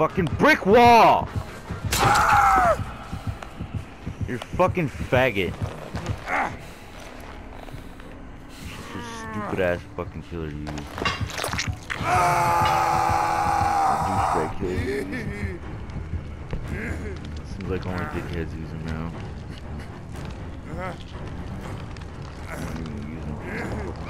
fucking brick wall! You're fucking faggot. You're stupid ass fucking killer, you. Douchebag killer. Seems like only dickheads use them now. I don't even use them for fucking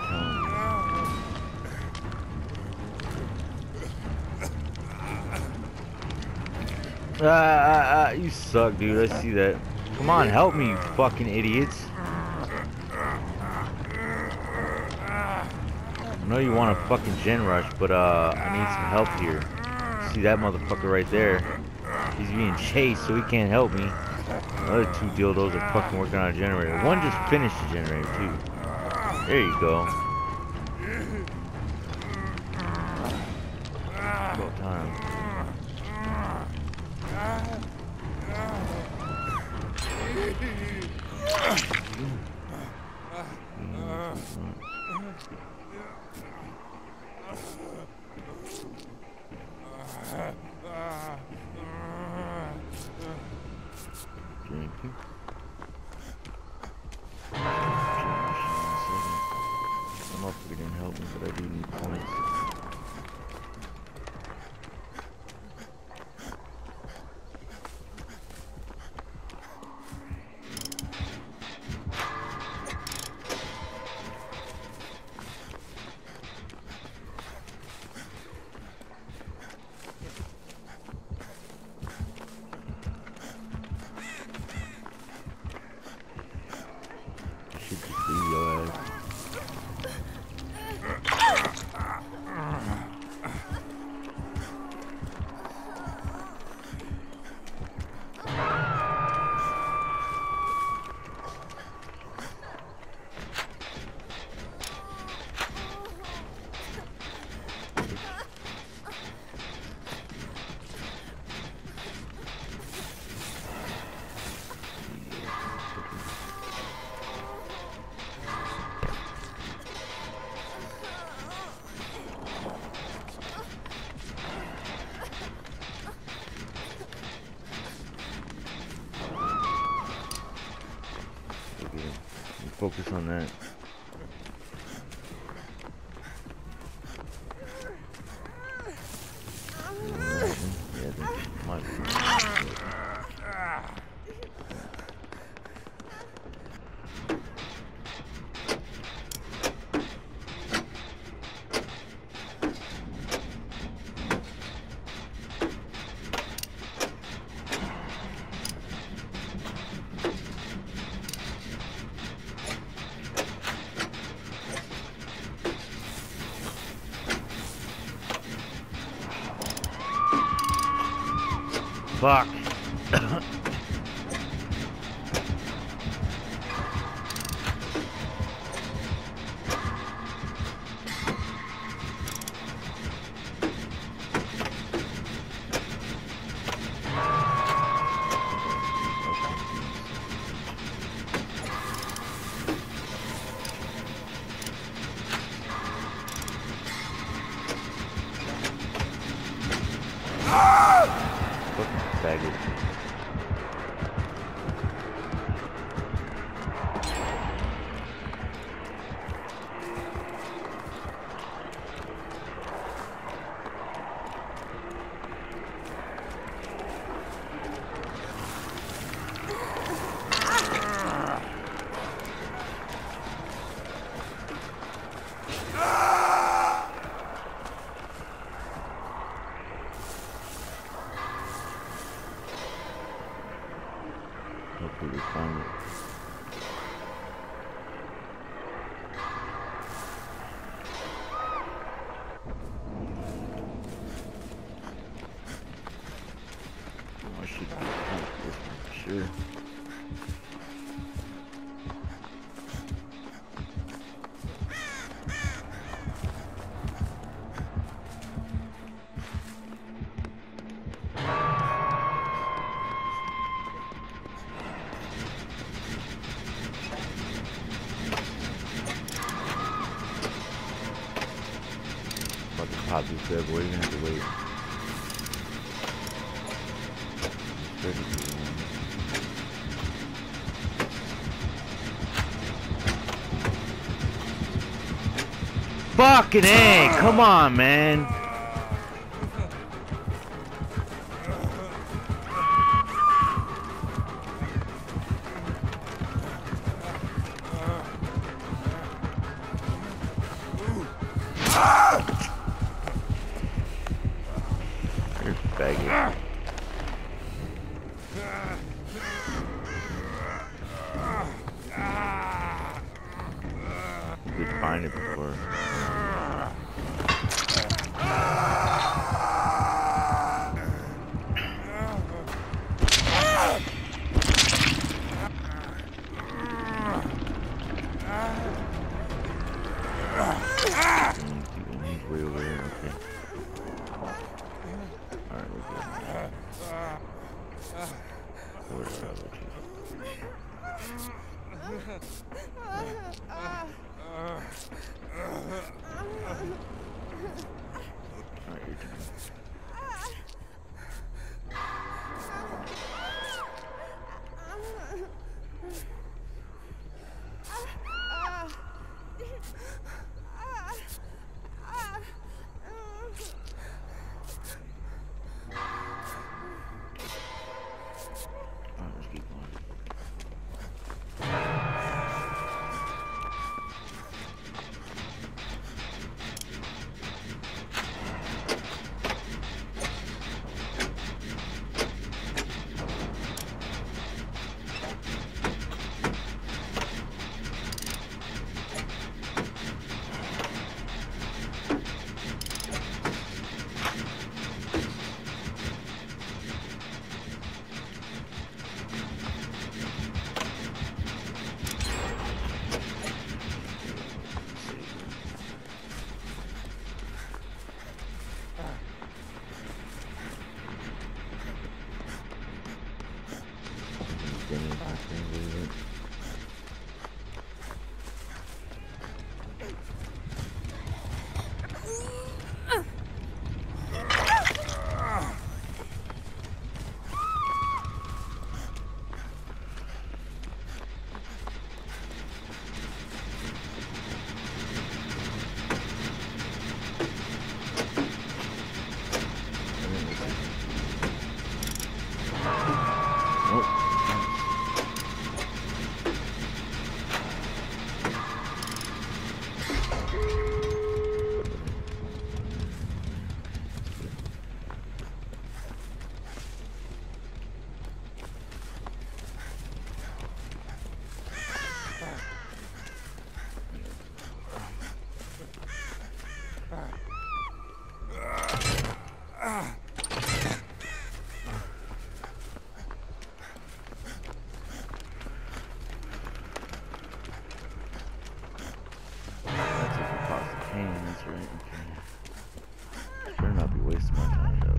challenges. You suck, dude. I see that. Come on, help me, you fucking idiots. I know you want a fucking gen rush, but I need some help here. See that motherfucker right there? He's being chased, so he can't help me. The other two dildos are fucking working on a generator. One just finished the generator, too. There you go. About time. I'm up if it didn't help me, but I do need points. Should just leave your ass. Focus on that. Yeah, I think it might be. Fuck. Faggot. Hopefully we find it. I should be for sure. Pop this bad boy, you're gonna have to wait. Fucking A! Come on, man! You're a faggot. You could find it before. He's way over here, okay. Alright, we're good. Where's the other two? Alright, you're done. Alright, let's keep going. Better not be wasting my time, though.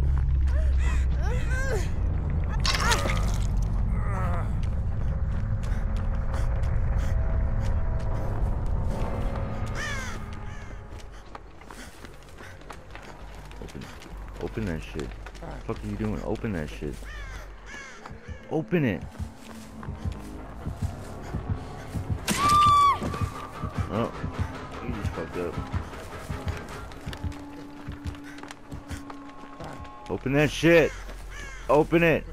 Open that shit. What the fuck are you doing? Open that shit. Open it. Oh, you just fucked up. Open that shit. Open it.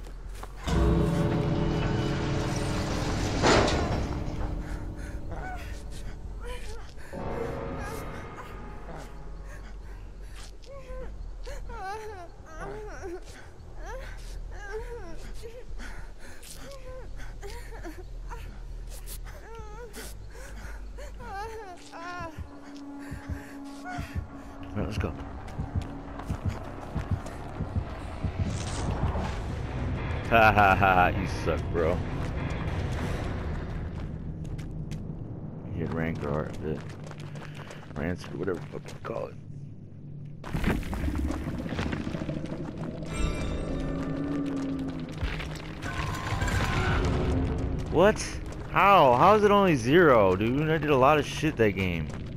Alright, let's go. Ha ha ha, you suck, bro. You hit rank or rancid, whatever the fuck you call it. What? How? How is it only 0, dude? I did a lot of shit that game.